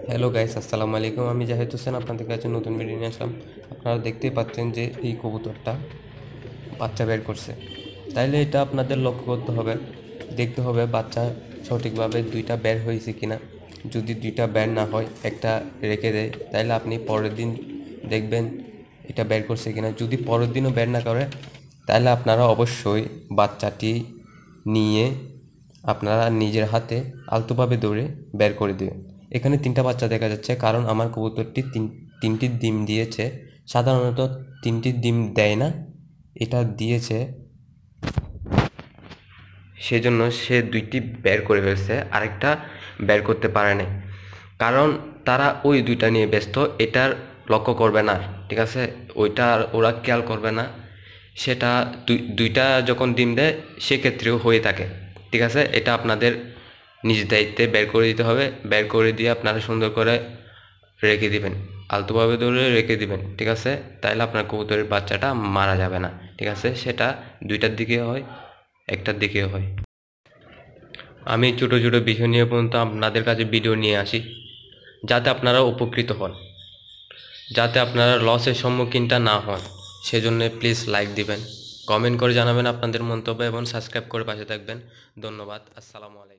Hello guys, আসসালামু আলাইকুম। আমি জাহিদ হোসেন আপনাদের কাছে নতুন ভিডিও নিয়ে আসলাম। আপনারা দেখতেই পাচ্ছেন যে এই কবুতরটা বাচ্চা বের করছে। তাইলে এটা আপনাদের লক্ষ্য করতে হবে, দেখতে হবে বাচ্চা সঠিকভাবে দুইটা বের হয়েছে কিনা। যদি দুইটা বের না হয়, একটা রেখে দেয়, তাইলে আপনি পরের দিন দেখবেন এটা বের করছে কিনা। যদি পরের দিনও বের না করে, তাহলে আপনারা অবশ্যই বাচ্চাটি নিয়ে আপনারা নিজের হাতে আলতোভাবে দৌড়ে বের করে দিবেন। এখানে তিনটা বাচ্চা দেখা যাচ্ছে, কারণ আমার কবুতরটি তিনটি ডিম দিয়েছে। সাধারণত তিনটি ডিম দেয় না, এটা দিয়েছে সেজন্য সে দুইটি বের করে ফেলছে, আরেকটা বের করতে পারে নাই। কারণ তারা ওই দুইটা নিয়ে ব্যস্ত, এটার লক্ষ্য করবে না, ঠিক আছে? ওইটা ওরা খেয়াল করবে না। সেটা দুইটা যখন ডিম দেয় সেক্ষেত্রেও হয়ে থাকে, ঠিক আছে? এটা আপনাদের নিজ দায়িত্বে বের করে দিতে হবে। বের করে দিয়ে আপনারা সুন্দর করে রেখে দিবেন, আলতোভাবে ধরে রেখে দিবেন, ঠিক আছে? তাইলে আপনার কবুতরের বাচ্চাটা মারা যাবে না, ঠিক আছে? সেটা দুইটার দিকে হয়, একটার দিকেও হয়। আমি ছোটো ছোটো বিষয় নিয়ে পর্যন্ত আপনাদের কাছে ভিডিও নিয়ে আসি, যাতে আপনারা উপকৃত হন, যাতে আপনারা লসের সম্মুখীনটা না হন। সেজন্য প্লিজ লাইক দিবেন, কমেন্ট করে জানাবেন আপনাদের মন্তব্য এবং সাবস্ক্রাইব করে পাশে থাকবেন। ধন্যবাদ। আসসালামু আলাইকুম।